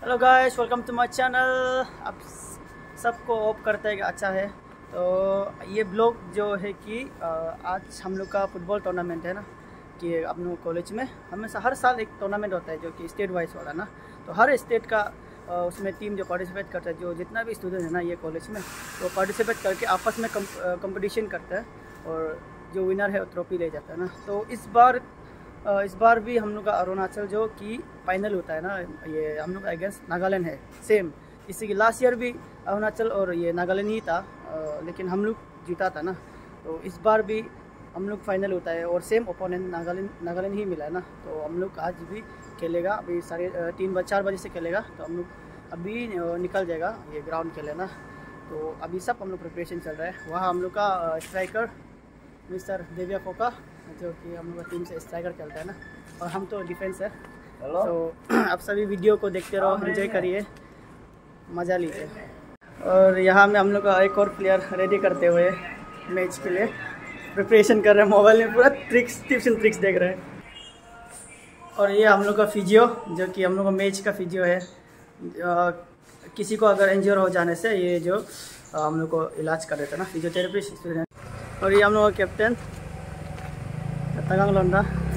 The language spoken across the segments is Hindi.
Hello guys, welcome to my channel. आप सबको होप करते हैं कि अच्छा है। तो ये ब्लॉग जो है कि आज हम लोग का फुटबॉल टूर्नामेंट है ना, कि हम लोग कॉलेज में हमेशा हर साल एक टूर्नामेंट होता है जो कि स्टेट वाइज वाला ना। तो हर स्टेट का उसमें टीम जो पार्टिसिपेट करता है, जो जितना भी स्टूडेंट है ना ये कॉलेज में, तो पार्टिसिपेट करके आपस में कंपटीशन करता है और जो विनर है वो ट्रॉफी ले जाता है ना। तो इस बार भी हम लोग का अरुणाचल जो कि फाइनल होता है ना, ये हम लोग का अगेंस्ट नागालैंड है सेम। इसी की लास्ट ईयर भी अरुणाचल और ये नागालैंड ही था, लेकिन हम लोग जीता था ना। तो इस बार भी हम लोग फाइनल होता है और सेम ओपोनेंट नागालैंड ही मिला है ना। तो हम लोग आज भी खेलेगा, अभी 4 बजे से खेलेगा। तो हम लोग अभी निकल जाएगा ये ग्राउंड के लिए ना। तो अभी सब हम लोग प्रिपरेशन चल रहा है। वहाँ हम लोग का स्ट्राइकर मिस्टर देविया फोका, जो कि हम लोग टीम से स्ट्राइकर खेलता है ना, और हम तो डिफेंस है। तो आप सभी वीडियो को देखते रहो, एंजॉय करिए, मज़ा लीजिए। और यहाँ में हम लोग का एक और प्लेयर रेडी करते हुए मैच के लिए प्रिपरेशन कर रहे हैं। मोबाइल में पूरा टिप्स एंड ट्रिक्स देख रहे हैं। और ये हम लोग का फिजियो, जो कि हम लोग का मैच का फिजियो है। किसी को अगर इंजर हो जाने से ये जो हम लोग को इलाज कर देते हैं ना, फिजियोथेरेपिस्ट स्टूडेंट। और ये हम लोग का कैप्टन तगांग लोंडा।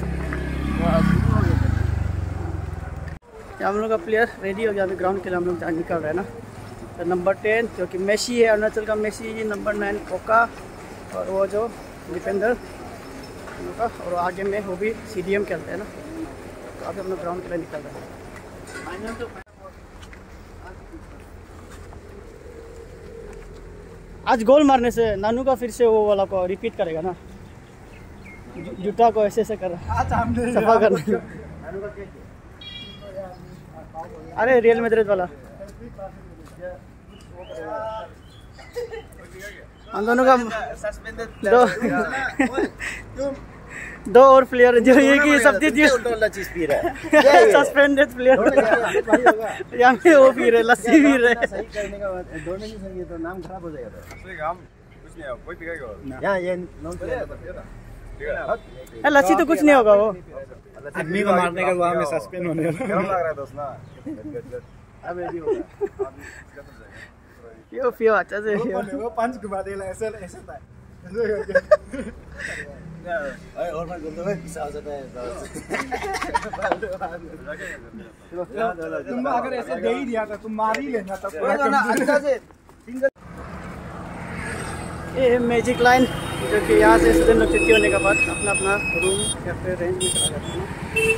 हम लोग का प्लेयर रेडी हो गया, अभी ग्राउंड के लिए हम लोग निकल रहे हैं ना। तो नंबर 10 जो कि मेसी है, अरुणाचल का मेसी। नंबर 9 कोका, और वो जो डिफेंडर हम लोग का, और आगे में वो भी CDM खेलते हैं ना। तो अभी हम लोग ग्राउंड के लिए निकल रहे हैं। आज गोल मारने से नानू का फिर से वो वाला को रिपीट करेगा ना, जूता को ऐसे कर सफा करना। अरे रियल मैड्रिड वाला हम दोनों का दो और प्लेयर जो ये कि सस्पेंडेड प्लेयर यहाँ पे वो पी रहे, लस्सी पी रहे। तो नाम खराब हो जाएगा। लस्सी तो कुछ नहीं होगा, वो आदमी को मारने का वहाँ में सस्पेंड होने पियो पियो अच्छा से वो पंच घुमा देला ऐसे ऐसे था। और मैं बोलता हूँ गुस्सा हो जाता है। तुम अगर ऐसे दे ही दिया था तुम मार ही लेना था पूरा से। ये मैजिक लाइन, जो कि यहाँ से स्टूडेंट लोग छुट्टी होने के बाद अपना अपना रूम या फिर रेंज में चला जाते हैं।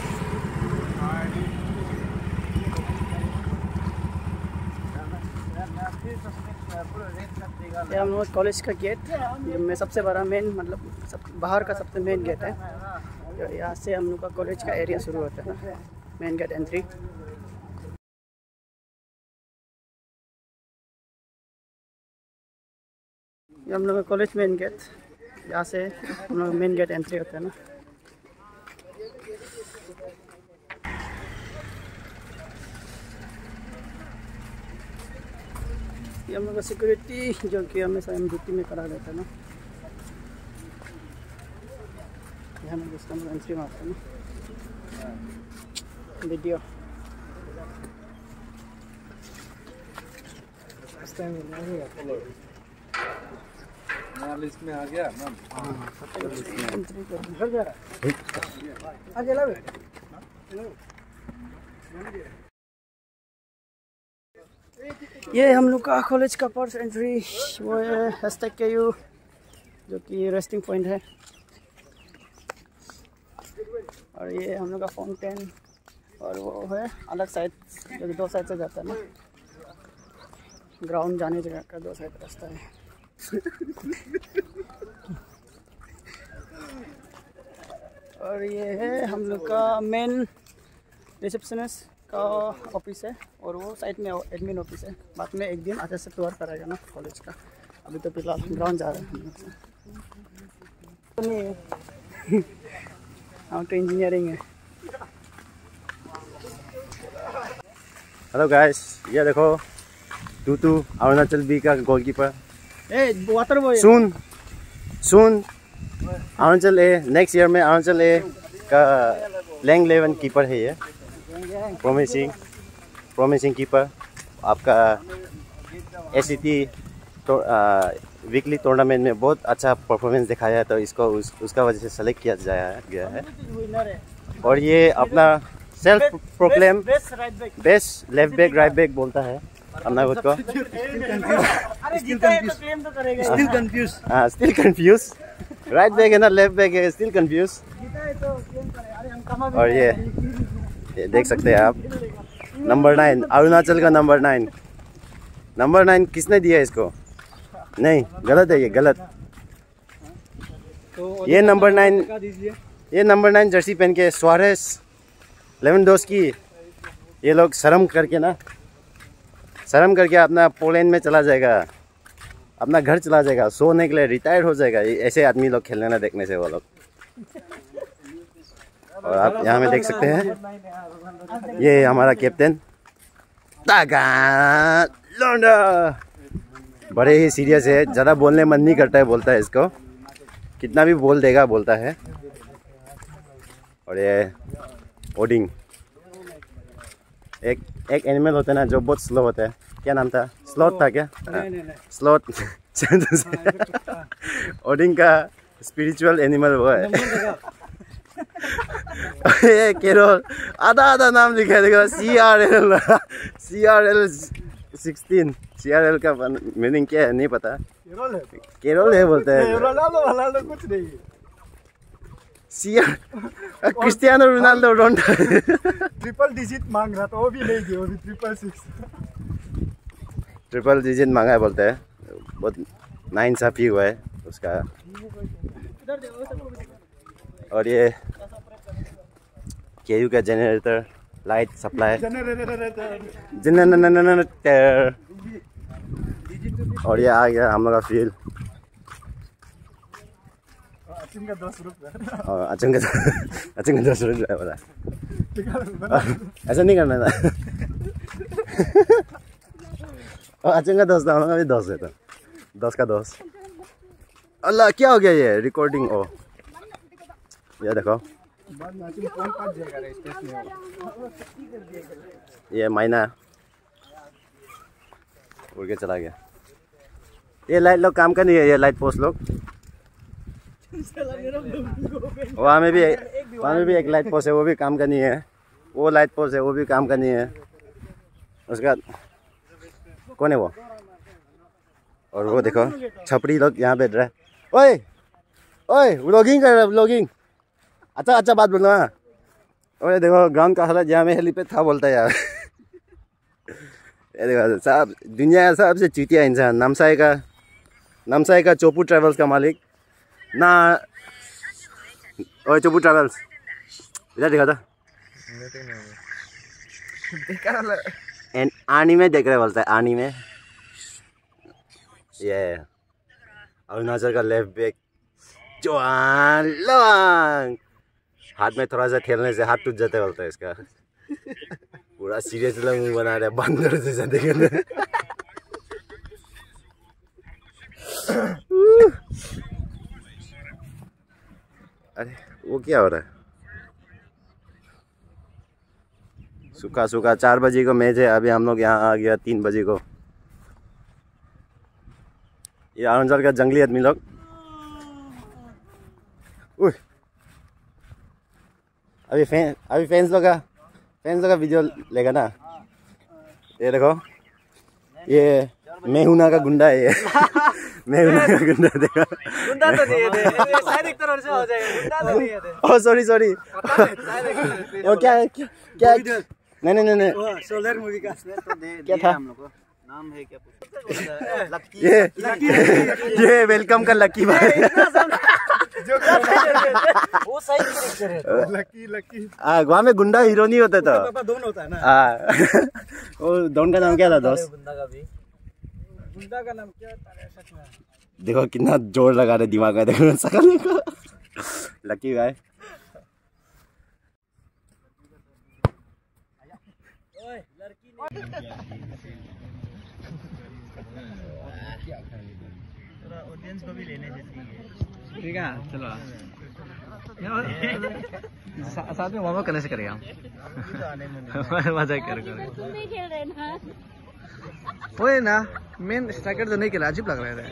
ये हम लोग कॉलेज का गेट में सबसे बड़ा मेन, मतलब बाहर का सबसे मेन गेट है। जो यहाँ से हम लोग का कॉलेज का एरिया शुरू होता है ना, मेन गेट एंट्री। ये हम लोग का कॉलेज मेन गेट, यहाँ से हम लोग मेन गेट एंट्री होता है ना। ये हम लोग का सिक्योरिटी, जो कि हमेशा हम ड्यूटी में करा देते हैं ना। यहाँ में जिसका हम लोग एंट्री मारते हैं ना। वीडियो लिस्ट में आ गया मैम। ये हम लोग का कॉलेज का फर्स्ट एंट्री, वो है #KU, जो कि रेस्टिंग पॉइंट है। और ये हम लोग का फाउंटेन, और वो है अलग साइड, जो कि 2 साइड से जाता है ना। ग्राउंड जाने जगह का 2 साइड रास्ता है। और ये है हम लोग का मेन रिसेप्शनिस्ट का ऑफिस है, और वो साइड में एडमिन ऑफिस है। बाद में एक दिन अच्छे से टूर कराएगा ना कॉलेज का। अभी तो फिलहाल ग्राउंड जा रहे हैं हम लोग से। हम तो इंजीनियरिंग है। हेलो गाइस, ये देखो टूटू अरुणाचल बी का गोलकीपर। वाटर बॉय सुन अरुणाचल ए, नेक्स्ट ईयर में अरुणाचल ए का लैंग 11 कीपर है ये, प्रॉमिसिंग। promising keeper. आपका ACT तो वीकली टूर्नामेंट में बहुत अच्छा परफॉर्मेंस दिखाया है, तो इसको उसका वजह से सेलेक्ट किया गया है। और ये अपना self proclaim best left back right back बोलता है अपना खुद को। स्टिल कंफ्यूज राइट बैक है ना लेफ्ट बैक है, स्टिल कंफ्यूज। और ये देख सकते हैं आप, नंबर 9 अरुणाचल का नंबर 9। नंबर 9 किसने दिया इसको? नहीं, गलत है, ये गलत। ये नंबर 9 जर्सी पहन के सुआरेस, लेवेंडोस्की ये लोग शर्म करके अपना पोलैंड में चला जाएगा, अपना घर चला जाएगा, सोने के लिए रिटायर हो जाएगा। ऐसे आदमी लोग खेलने ना देखने से वो लोग। और आप यहाँ में देख सकते हैं, ये हमारा कैप्टन तागा लोंडा, बड़े ही सीरियस है, ज़्यादा बोलने मन नहीं करता है, बोलता है इसको कितना भी बोल देगा बोलता है। और ये ओडिंग एक एनिमल होता है ना जो बहुत स्लो होता है, क्या नाम था? स्लॉथ था क्या? स्लॉथ। ओडिंग का स्पिरिचुअल एनिमल वो है। ये केरोल आधा नाम लिखा है, देखो CRL 16। CRL का मीनिंग क्या है नहीं पता, केरोल है बोलते हैं। कुछ नहीं, क्रिस्टियानो रोनाल्डो रोंडा ट्रिपल डिजिट मांग रहा था, वो भी नहीं दिया, वो भी 666। ट्रिपल डिजिट मांगा है बोलते हैं, बहुत नाइंसाफी हुआ है उसका। और ये केयू का जनरेटर लाइट सप्लाई जनरेटर। और ये आ गया हम लोग का फील्ड। अचंगा 10 रुपये बोला, ऐसा नहीं करना था। अचंगा 10 था, हम लोग का भी 10 है, तो 10 का 10। अल्लाह क्या हो गया ये रिकॉर्डिंग? ओ ये देखो, ये मायना उड़ के चला गया। ये लाइट लोग काम का नहीं है, ये लाइट पोस्ट लोग। वहाँ में भी एक लाइट पोस्ट है, वो भी काम का नहीं है। वो लाइट पोस्ट है, वो भी काम का नहीं है। उसका कौन है वो? और वो देखो छपरी लोग यहाँ बैठ रहा है। ओए ओए व्लॉगिंग कर रहा है, व्लॉगिंग। अच्छा बात बोलना। और देखो ग्राउंड का हालत, यहाँ में हेलीपैड था बोलता है यार। ये देखो साहब, दुनिया का सबसे चूतिया इंसान नामसाई का चोपू ट्रैवल्स का मालिक ना। ओए चोपू ट्रैवल्स इधर दिखा था, आनी में देख रहे बोलता है, आनी में। ये अरुणाचल का लेफ्ट बैक जवान लवांग, हाथ में थोड़ा सा खेलने से हाथ टूट जाता है बोलता है इसका। पूरा सीरियस मुंह बना रहा है, बंदर जैसा देखने। अरे वो क्या हो रहा है? सूखा 4 बजे को मैच है, अभी हम लोग यहाँ आ गया 3 बजे को। ये अरुणाचल का जंगली आदमी लोग। अभी फैंस लोग का वीडियो लेगा ना। ये देखो, ये मेहुना का गुंडा है ये। मेहुना का गुंडा देखा, गुंडा तो नहीं है, शायद एक तरह से हो जाएगा, गुंडा तो नहीं है। ओह सॉरी वो क्या नहीं सोलर मूवी का क्या था? हम लोग को नाम है क्या? ये वेलकम का लकी भाई। वो सही कैरेक्टर है, लकी। वहाँ में गुंडा हीरो नहीं होता था, पापा दोनों होता है ना। वो दोनों का नाम क्या था दोस्त? गुंडा का नाम क्या था सच में? देखो कितना जोर लगा रहे दिमाग का, देखो सकल को। लकी भाई ऑडियंस को भी लेने चाहिए। ठीक है चलो। साथ में वार्म अप करने से करेगा हम। मजा कर तुम नहीं खेल रहे ना। ओए ना मेन स्ट्राइकर तो नहीं खेला, अजीब लग रहा है।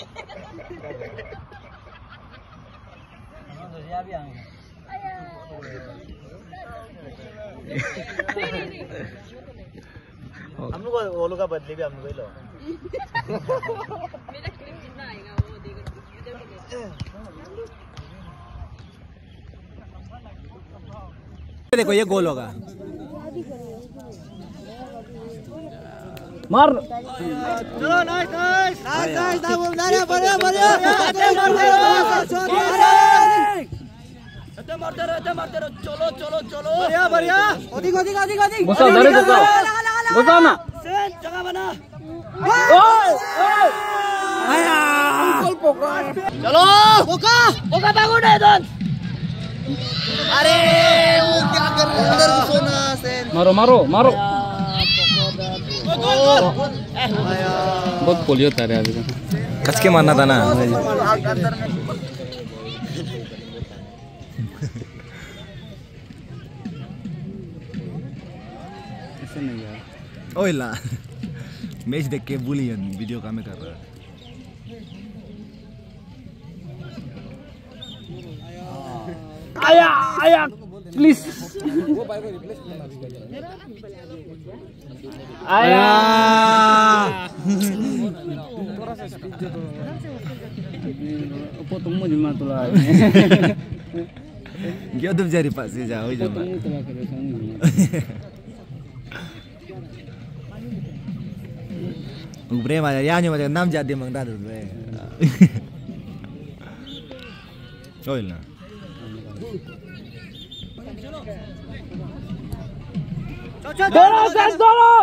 हम लोग वो लोग का बदले भी हम लोग लो। मेरा क्लिप कितना आएगा वो देगा। देखो ये गोल होगा। मार। चलो नाइस नाइस नाइस नाइस बढ़िया बढ़िया मारते रहो। चलो चलो चलो बढ़िया बढ़िया। ओदिक ओदिक ओदिक ओदिक। घुसाओ धरे घुसाओ ना। जगह बना। चलो ओका ओका भागो नहीं दोन। अरे वो क्या कर रहे हैं उधर सोना सेन। मारो मारो मारो। बहुत पोलियो था रे अभी। कस के मारना था ना। ऐसे नहीं यार। ओए ला मैच देख के बुलियन वीडियो काम में कर रहा है। आया आया प्लीज। आया potong mo di mana tulah. Dia udah cari Pak sih jauh jauh. Bre macam ya ni macam 6 jadi mangda tu bre. Oh iya. Doro set doro.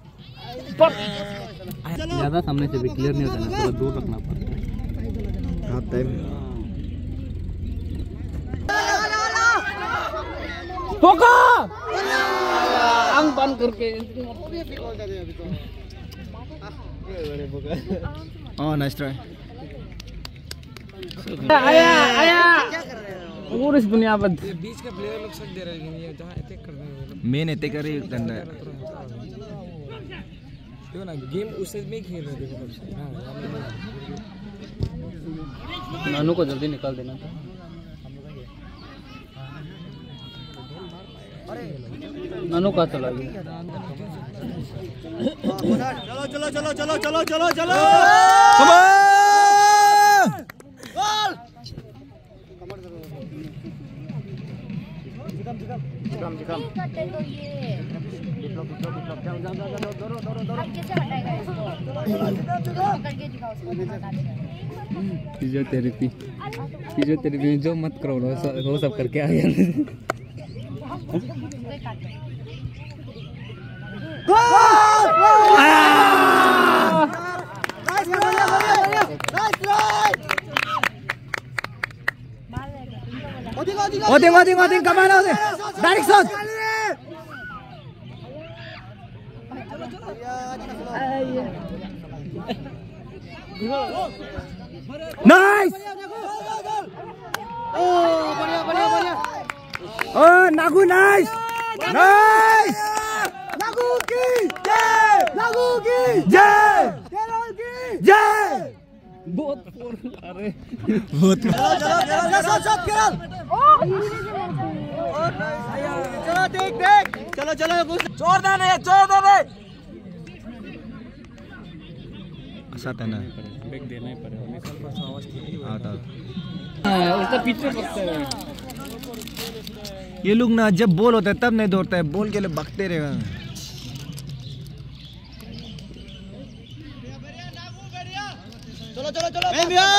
ज़्यादा सामने से भी क्लियर नहीं होता ना, थोड़ा दूर रखना पड़ता है। हाँ टाइम। पोका। आंख बंद करके। Oh nice try. आया आया। और इस बुनियाद बीच का प्लेयर लोग सब दे रहे हैं ये जहाँ अटैक कर रहे हैं। मेन अटैक कर रही करना है। क्यों ना गेम उससे में खेल रहे थे मतलब। नानू को जल्दी निकाल देना था। नानू कहाँ चला गया? चलो चलो चलो चलो चलो चलो चलो। गोल। जिकम। करते तो ये कैसे हटाएगा इसको? पकड़ के दिखाओ उसको। फिजियोथेरेपी में जो मत करो वो सब करके आ गया। Oding kemana Oding? Tarik shot. Nice. Oh बढ़िया। Oh Nagu nice. Nice. लागू की जय। लागू की जय। केरल की जय। बहुत अरे बहुत। चलो शॉट केरल। चलो देख चलो जोरदार है। साथ है ना बैक देना ही पड़ेगा। उसका पीछे पकड़ता है। ये लोग ना जब बॉल होता है तब नहीं दौड़ता है, बॉल के लिए भागते रहेगा। चलो चलो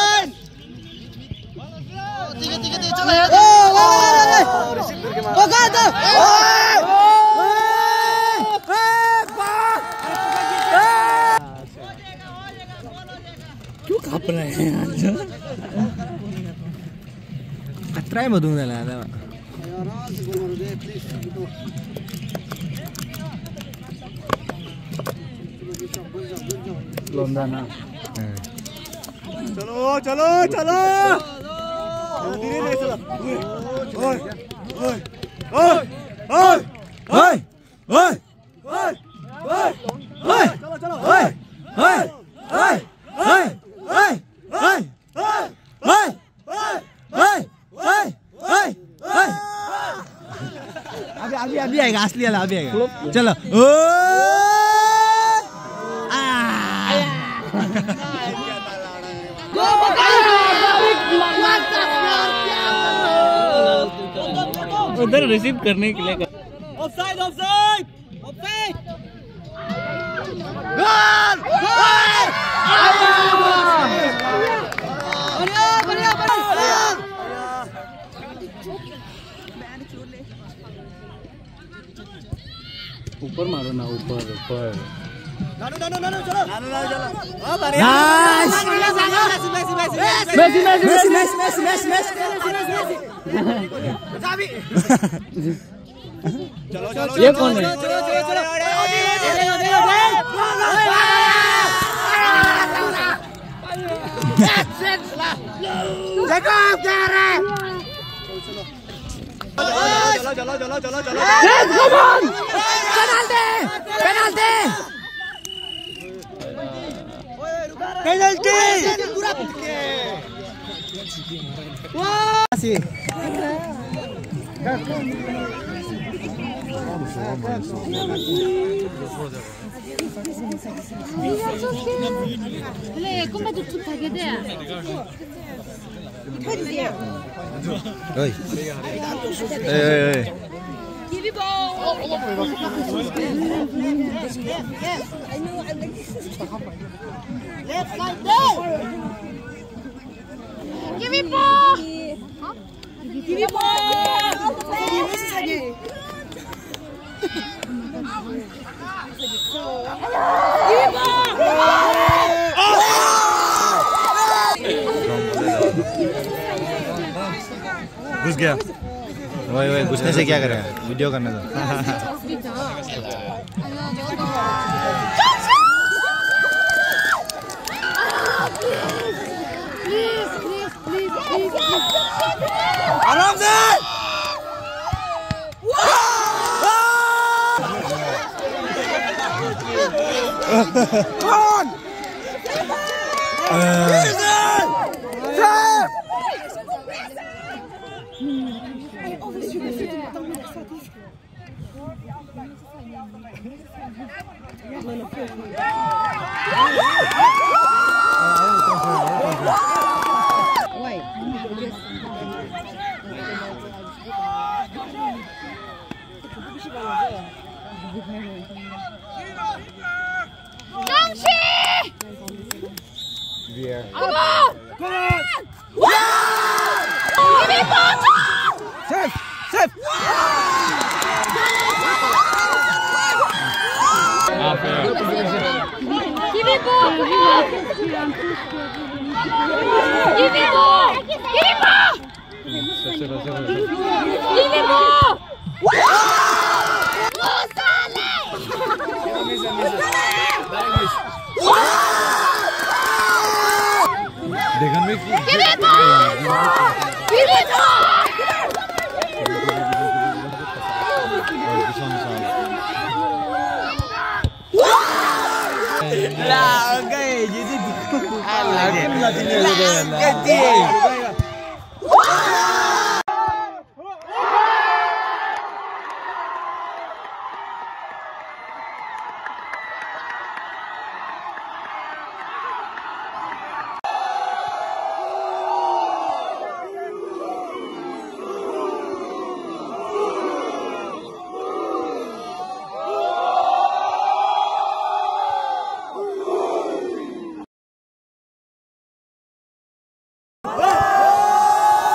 क्यों काँप रहे हैं आज? ट्राई मत दूंगा ना चलो अभी आएगा असली वाला, अभी आएगा। चलो उधर रिसीव करने के लिए। ऑफसाइड ऑफसाइड ऑफसाइड गोल बढ़िया बढ़िया। ऊपर मारो ना, ऊपर ऊपर। नानू नानू नानू चलो, नानू नानू चलो। ओ बढ़िया। Messi Messi Messi Messi Messi Messi Messi Messi. चलो चलो। ये कौन है? चलो चलो चलो। देखो आप क्या रहे हैं? चलो चलो चलो चलो चलो। Penalty penalty penalty. 원래 꼬마도 좀 타게 돼. Ơi. Ê ê ê. Give me ball. Let's go there. Give me ball. Give me घुस गया। वही वही घुसने से क्या करेगा? वीडियो करने दो। आराम से। कौन?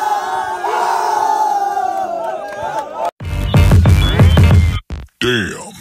Damn.